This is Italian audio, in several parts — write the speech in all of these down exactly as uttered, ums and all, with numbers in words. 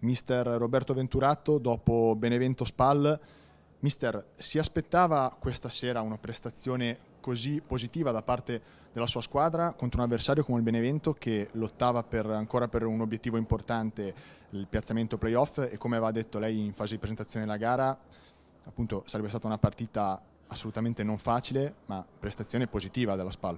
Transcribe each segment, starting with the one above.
mister Roberto Venturato, dopo Benevento Spal. Mister, si aspettava questa sera una prestazione così positiva da parte della sua squadra contro un avversario come il Benevento, che lottava per, ancora per un obiettivo importante, il piazzamento playoff, e come aveva detto lei in fase di presentazione della gara, appunto sarebbe stata una partita assolutamente non facile, ma prestazione positiva della Spal?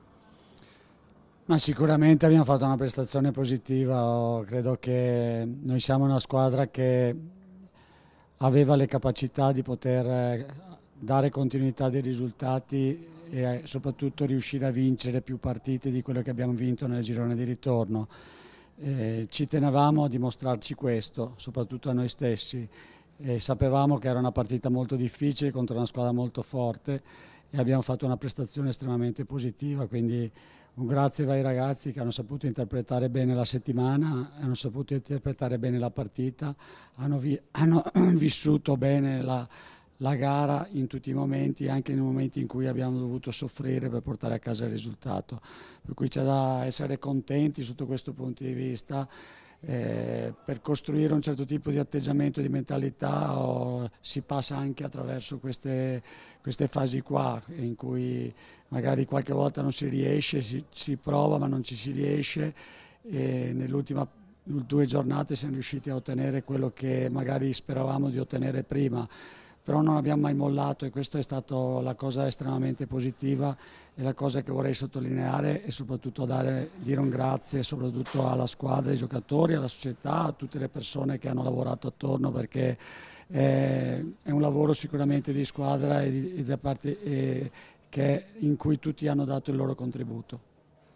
Ma sicuramente abbiamo fatto una prestazione positiva. Credo che noi siamo una squadra che aveva le capacità di poter dare continuità dei risultati e soprattutto riuscire a vincere più partite di quello che abbiamo vinto nel girone di ritorno. Eh, ci tenevamo a dimostrarci questo, soprattutto a noi stessi. E sapevamo che era una partita molto difficile contro una squadra molto forte e abbiamo fatto una prestazione estremamente positiva, quindi un grazie ai ragazzi che hanno saputo interpretare bene la settimana, hanno saputo interpretare bene la partita, hanno, vi- hanno vissuto bene la, la gara in tutti i momenti, anche nei momenti in cui abbiamo dovuto soffrire per portare a casa il risultato. Per cui c'è da essere contenti sotto questo punto di vista. Eh, per costruire un certo tipo di atteggiamento, di mentalità, o, si passa anche attraverso queste, queste fasi qua in cui magari qualche volta non si riesce, si, si prova ma non ci si riesce, e nell'ultima due giornate siamo riusciti a ottenere quello che magari speravamo di ottenere prima, però non abbiamo mai mollato, e questa è stata la cosa estremamente positiva e la cosa che vorrei sottolineare, e soprattutto dare, dire un grazie soprattutto alla squadra, ai giocatori, alla società, a tutte le persone che hanno lavorato attorno, perché è, è un lavoro sicuramente di squadra e, di, e da parte, e, che, in cui tutti hanno dato il loro contributo.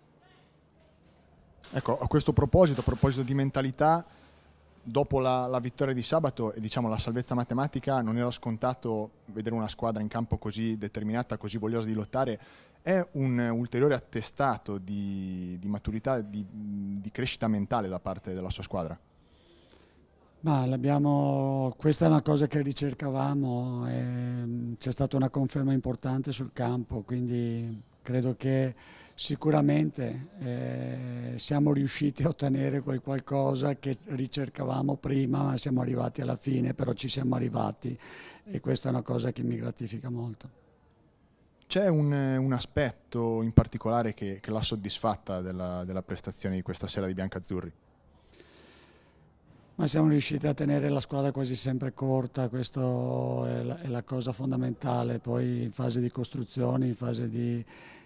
Ecco, a questo proposito, a proposito di mentalità, dopo la, la vittoria di sabato e diciamo la salvezza matematica, non era scontato vedere una squadra in campo così determinata, così vogliosa di lottare. È un ulteriore attestato di, di maturità, di, di crescita mentale da parte della sua squadra? Ma l'abbiamo, questa è una cosa che ricercavamo, e c'è stata una conferma importante sul campo, quindi credo che sicuramente eh, siamo riusciti a ottenere quel qualcosa che ricercavamo prima, ma siamo arrivati alla fine, però ci siamo arrivati, e questa è una cosa che mi gratifica molto. C'è un, un aspetto in particolare che, che l'ha soddisfatta della, della prestazione di questa sera di Biancazzurri? Ma siamo riusciti a tenere la squadra quasi sempre corta, questa è la, è la cosa fondamentale. Poi in fase di costruzione, in fase di,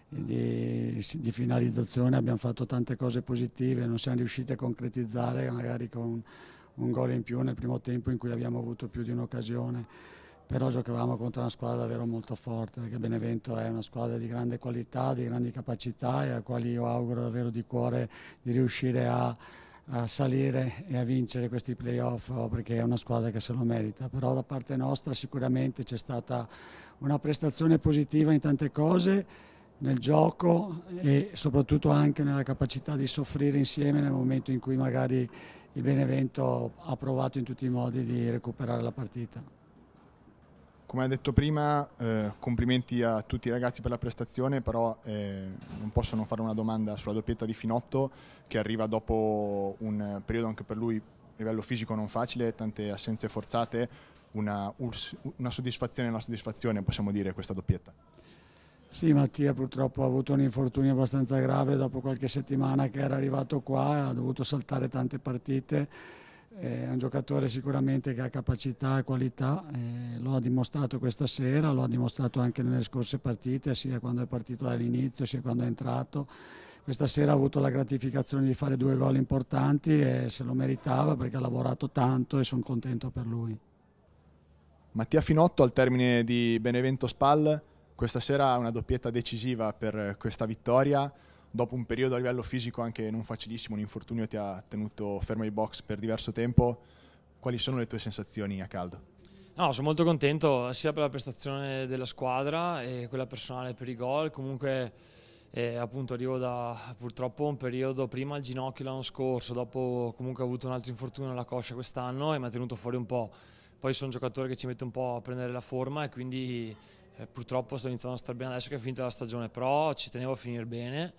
di, di finalizzazione abbiamo fatto tante cose positive, non siamo riusciti a concretizzare, magari con un gol in più nel primo tempo in cui abbiamo avuto più di un'occasione, però giocavamo contro una squadra davvero molto forte, perché Benevento è una squadra di grande qualità, di grandi capacità, e a quali io auguro davvero di cuore di riuscire a a salire e a vincere questi playoff, perché è una squadra che se lo merita. Però da parte nostra sicuramente c'è stata una prestazione positiva in tante cose, nel gioco e soprattutto anche nella capacità di soffrire insieme nel momento in cui magari il Benevento ha provato in tutti i modi di recuperare la partita. Come ha detto prima, eh, complimenti a tutti i ragazzi per la prestazione, però eh, non posso non fare una domanda sulla doppietta di Finotto, che arriva dopo un periodo anche per lui a livello fisico non facile, tante assenze forzate, una, una soddisfazione una soddisfazione possiamo dire questa doppietta. Sì, Mattia purtroppo ha avuto un infortunio abbastanza grave dopo qualche settimana che era arrivato qua, ha dovuto saltare tante partite. È un giocatore sicuramente che ha capacità e qualità, eh, lo ha dimostrato questa sera, lo ha dimostrato anche nelle scorse partite, sia quando è partito dall'inizio sia quando è entrato. Questa sera ha avuto la gratificazione di fare due gol importanti e se lo meritava, perché ha lavorato tanto, e sono contento per lui. Mattia Finotto al termine di Benevento Spal, questa sera ha una doppietta decisiva per questa vittoria. Dopo un periodo a livello fisico anche non facilissimo, un infortunio ti ha tenuto fermo ai box per diverso tempo. Quali sono le tue sensazioni a caldo? No, sono molto contento sia per la prestazione della squadra e quella personale per i gol. Comunque eh, appunto arrivo da purtroppo un periodo prima al ginocchio l'anno scorso, dopo comunque ho avuto un altro infortunio alla coscia quest'anno e mi ha tenuto fuori un po'. Poi sono un giocatore che ci mette un po' a prendere la forma e quindi eh, purtroppo sto iniziando a star bene adesso che è finita la stagione, però ci tenevo a finire bene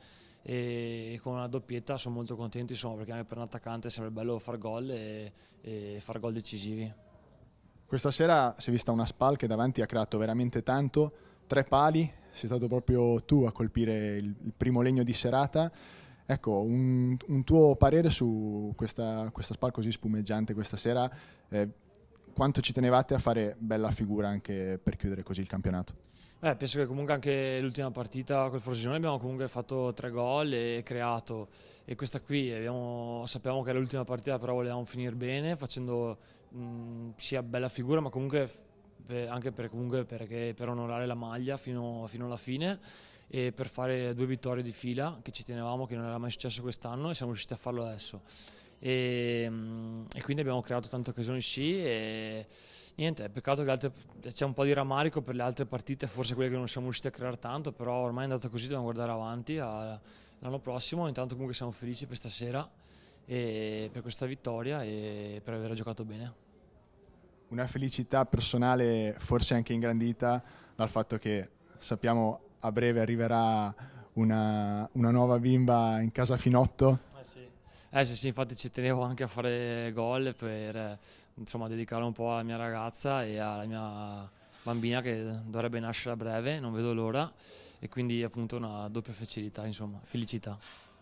e con una doppietta sono molto contento, insomma, perché anche per un attaccante sembra bello far gol e, e far gol decisivi. Questa sera si è vista una Spal che davanti ha creato veramente tanto, tre pali, sei stato proprio tu a colpire il, il primo legno di serata. Ecco, un, un tuo parere su questa, questa Spal così spumeggiante questa sera, eh, quanto ci tenevate a fare bella figura anche per chiudere così il campionato? Eh, penso che comunque anche l'ultima partita col Frosinone abbiamo comunque fatto tre gol e creato, e questa qui abbiamo, sappiamo che è l'ultima partita, però volevamo finire bene facendo mh, sia bella figura, ma comunque per, anche per, comunque perché, per onorare la maglia fino, fino alla fine e per fare due vittorie di fila che ci tenevamo, che non era mai successo quest'anno, e siamo riusciti a farlo adesso. E, e quindi abbiamo creato tante occasioni, sì, e niente, peccato che altre, c'è un po' di rammarico per le altre partite, forse quelle che non siamo riusciti a creare tanto, però ormai è andata così, dobbiamo guardare avanti a, l'anno prossimo. Intanto comunque siamo felici per stasera e per questa vittoria e per aver giocato bene. Una felicità personale forse anche ingrandita dal fatto che sappiamo a breve arriverà una, una nuova bimba in casa Finotto. Eh sì. Eh sì, sì, infatti ci tenevo anche a fare gol per eh, insomma, dedicarlo un po' alla mia ragazza e alla mia bambina che dovrebbe nascere a breve, non vedo l'ora, e quindi appunto una doppia felicità, insomma, felicità.